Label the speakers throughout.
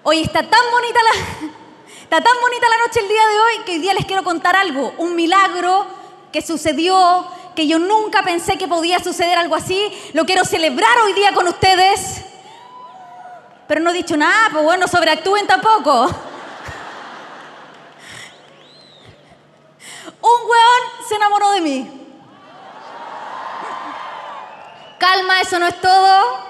Speaker 1: Hoy está tan bonita la noche el día de hoy que hoy día les quiero contar algo, un milagro que sucedió, que yo nunca pensé que podía suceder algo así. Lo quiero celebrar hoy día con ustedes. Pero no he dicho nada, pues bueno, sobreactúen tampoco. Un weón se enamoró de mí. Calma, eso no es todo.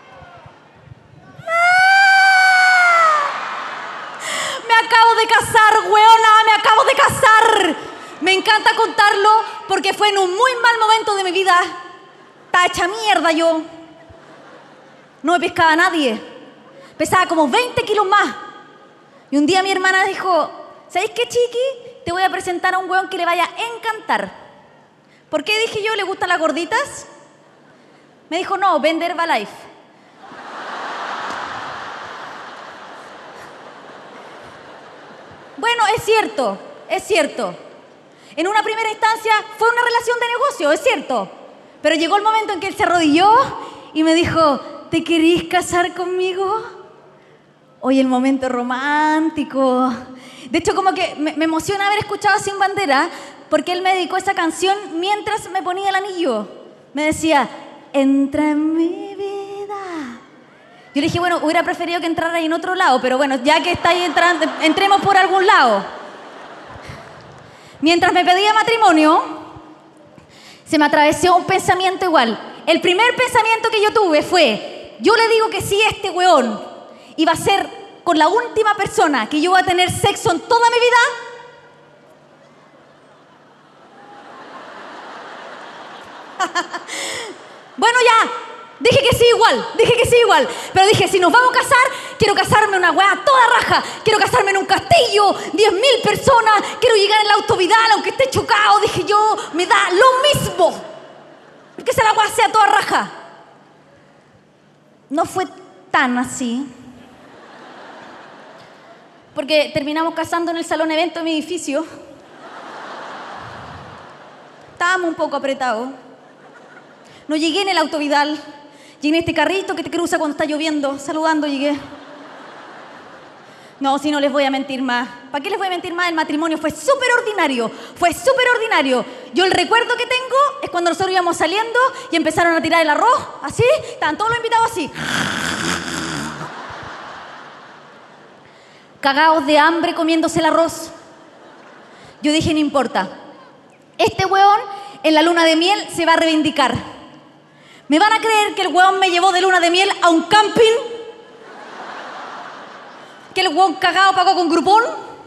Speaker 1: Me acabo de casar, weona, me acabo de casar. Me encanta contarlo porque fue en un muy mal momento de mi vida. Estaba hecha mierda yo. No me pescaba nadie. Pesaba como 20 kilos más. Y un día mi hermana dijo, ¿sabéis qué, chiqui? Te voy a presentar a un weón que le vaya a encantar. ¿Por qué dije yo, le gustan las gorditas? Me dijo, no, vende Herbalife. Bueno, es cierto. En una primera instancia fue una relación de negocio, es cierto. Pero llegó el momento en que él se arrodilló y me dijo, ¿te querís casar conmigo? Hoy el momento romántico. De hecho, como que me emociona haber escuchado Sin Bandera porque él me dedicó esa canción mientras me ponía el anillo. Me decía, entra en mi vida. Yo le dije, bueno, hubiera preferido que entrara ahí en otro lado, pero bueno, ya que está ahí entrando, entremos por algún lado. Mientras me pedía matrimonio, se me atravesó un pensamiento igual. El primer pensamiento que yo tuve fue, yo le digo que sí a este weón y va a ser con la última persona que yo voy a tener sexo en toda mi vida. Bueno, ya, dije que sí igual, pero dije, si nos vamos a casar, quiero casarme en una weá toda raja, quiero casarme en un castillo, 10.000 personas, quiero llegar en el auto Vidal, aunque esté chocado, dije yo, me da lo mismo, porque esa la weá sea toda raja. No fue tan así, porque terminamos casando en el salón evento de mi edificio. Estábamos un poco apretados. No llegué en el auto Vidal, llegué en este carrito que te cruza cuando está lloviendo, saludando llegué. No, si no les voy a mentir más. ¿Para qué les voy a mentir más? El matrimonio fue súper ordinario, Yo el recuerdo que tengo es cuando nosotros íbamos saliendo y empezaron a tirar el arroz, así, estaban todos los invitados así. Cagados de hambre comiéndose el arroz. Yo dije, no importa, este weón en la luna de miel se va a reivindicar. ¿Me van a creer que el weón me llevó de luna de miel a un camping? ¿Que el weón cagado pagó con Groupon?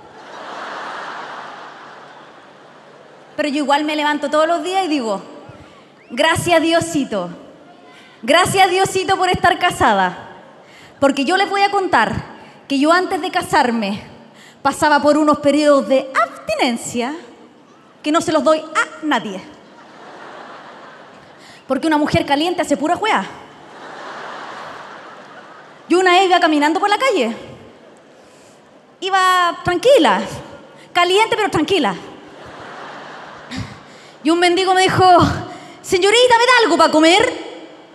Speaker 1: Pero yo igual me levanto todos los días y digo, gracias Diosito por estar casada. Porque yo les voy a contar que yo antes de casarme pasaba por unos periodos de abstinencia que no se los doy a nadie. Porque una mujer caliente hace pura juega. Yo una vez iba caminando por la calle. Iba tranquila. Caliente, pero tranquila. Y un mendigo me dijo, señorita, ¿me da algo para comer?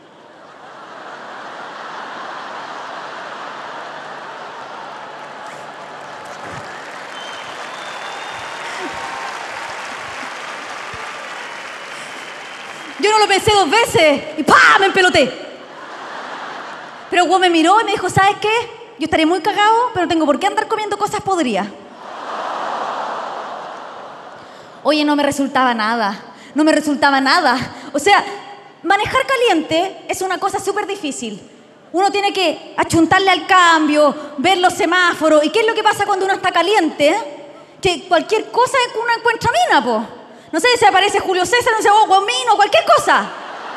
Speaker 1: Yo no lo pensé 2 veces y ¡pah! Me empeloté. Pero el güey me miró y me dijo, ¿sabes qué? Yo estaré muy cagado, pero no tengo por qué andar comiendo cosas podridas. Oye, no me resultaba nada. O sea, manejar caliente es una cosa súper difícil. Uno tiene que achuntarle al cambio, ver los semáforos. ¿Y qué es lo que pasa cuando uno está caliente? Que cualquier cosa uno encuentra mina, po. No sé si aparece Julio César, no sé, Guamino, cualquier cosa.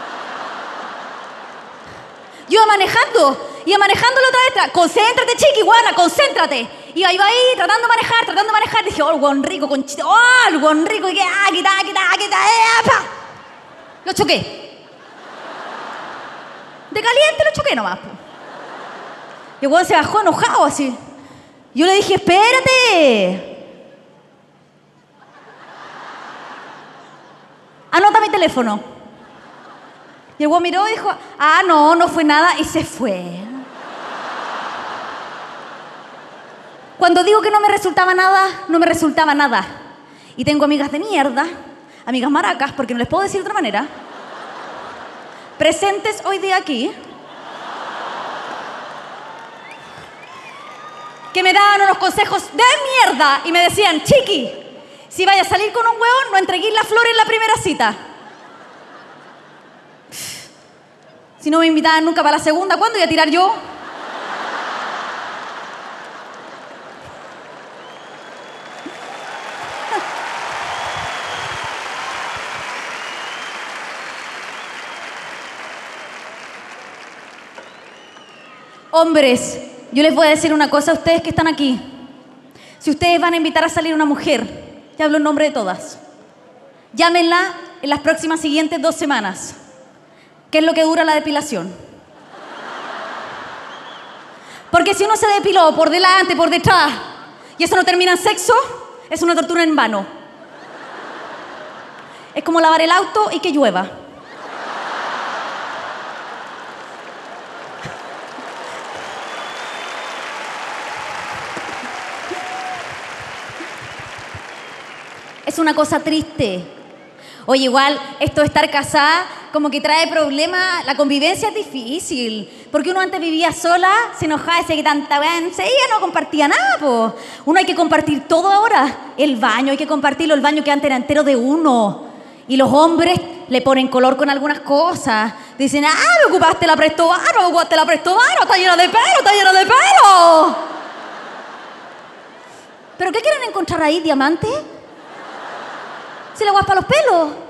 Speaker 1: Yo iba manejando la otra vez. Concéntrate, chiqui, guana, concéntrate. Iba ahí, tratando de manejar. Dije, oh, el guan rico, conchito. Oh, el guan rico. Y que, quita. Lo choqué. De caliente lo choqué nomás. Y el guan se bajó enojado así. Yo le dije, espérate. Anota mi teléfono. Y el güey miró y dijo, no fue nada, y se fue. Cuando digo que no me resultaba nada, no me resultaba nada. Y tengo amigas de mierda, amigas maracas, porque no les puedo decir de otra manera, presentes hoy día aquí, que me daban unos consejos de mierda y me decían, chiqui, si vayas a salir con un huevón, no entreguís la flor en la primera cita. Si no me invitaban nunca para la segunda, ¿cuándo iba a tirar yo? Hombres, yo les voy a decir una cosa a ustedes que están aquí. Si ustedes van a invitar a salir a una mujer, te hablo en nombre de todas, llámenla en las próximas siguientes 2 semanas, que es lo que dura la depilación. Porque si uno se depiló por delante, por detrás, y eso no termina en sexo, es una tortura en vano. Es como lavar el auto y que llueva. Es una cosa triste. Oye, igual, esto de estar casada como que trae problemas. La convivencia es difícil. Porque uno antes vivía sola, se enojaba, decía que tanta weá, ella no compartía nada, po. Uno hay que compartir todo ahora. El baño, hay que compartirlo. El baño que antes era entero de uno. Y los hombres le ponen color con algunas cosas. Dicen, me ocupaste la Prestovaro, me ocupaste la Prestovaro, está llena de pelo, está llena de pelo. ¿Pero qué quieren encontrar ahí, diamante? Si la guapa los pelos.